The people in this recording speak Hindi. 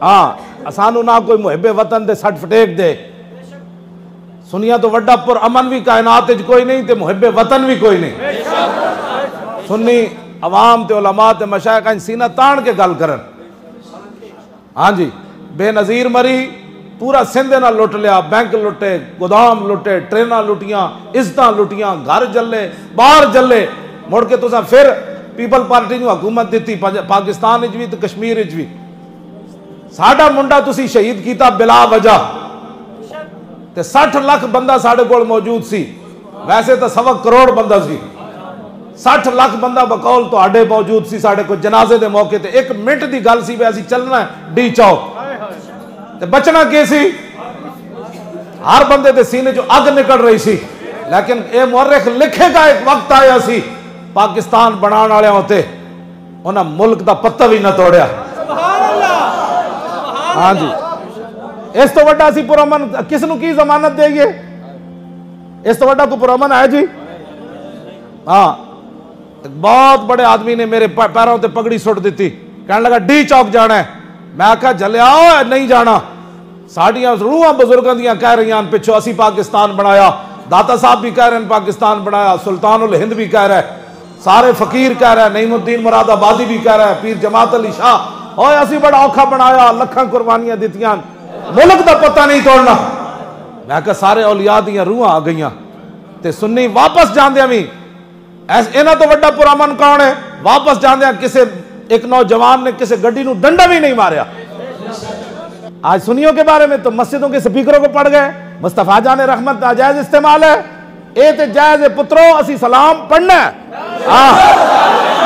हाँ सानू ना कोई मुहिबे वतन दे सट फटेक दे। सुनिया तो वड्डा पुर अमन भी कायनात कोई नहीं ते मुहिबे वतन भी कोई नहीं। सुन्नी अवाम ते उलमा ते मशाइख सीना तान के गल करन। हाँ जी बेनज़ीर मरी पूरा सिंध ना लुट लिया, बैंक लुटे, गोदाम लुटे, ट्रेन लुटियां, इज्जत लुटियां, घर जले, बाहर जले। मुड़ के तुसा फिर पीपल पार्टी को हुकूमत दी पाकिस्तान भी तो कश्मीर भी। साडा मुंडा तुसी शहीद किया बिला वजह ते 60 लाख बंदा साडे कोल मौजूद सी। वैसे तो 1.25 करोड़ बंदा सी, 60 लाख बंदा बकौल तुहाडे मौजूद सी साडे को जनाजे दे मौके ते। 1 मिनट की गल सी असीं चलना है डी चौक ते बचना के सी। हर बंदे दे सीने चो अग निकल रही सी। लेकिन ये मुअर्रिख लिखेगा एक वक्त आया सी पाकिस्तान बनाने वाले होते उन्हें मुल्क का पत्ता भी न तोड़िया। हाँ जी इस तो वड्डा सी पुरअमन किस नूं की जमानत देइए? इस तो वड्डा को पुरअमन है जी? हाँ एक बहुत बड़े आदमी ने मेरे पैरों ते पगड़ी सुट दी, कहने लगा डी चौक जाना है। मैं आख्या जलिया नहीं जाना, साडियां रूहां बुजुर्गों दियां कह रही हैं पिछों असी पाकिस्तान बनाया, दाता साहब भी कह रहे हैं पाकिस्तान बनाया, सुल्तानुल हिंद भी कह रहा है, सारे फकीर कह रहे हैं, नईमुद्दीन मुरादाबादी भी कह रहा है, पीर जमात अली शाह और असी बड़ा औखा बनाया, लखा कुर्बानियां दित्तियां, मुल्क का पता नहीं तोड़ना। मैं कहा सारे औलिया दियां रूहां आ गई ते सुन्नी वापस जांदे भी इन्हां तो वड्डा पुरअमन कौन है? वापस जांदे किसी एक नौजवान ने किसी गड्डी नूं डंडा भी नहीं मारिया। आज सुन्नियों के बारे में तो मस्जिदों के स्पीकरों को पढ़ गए मुस्तफा जान रहमत नाजायज इस्तेमाल है, ए ते जायज पुत्रो असी सलाम पढ़ना है।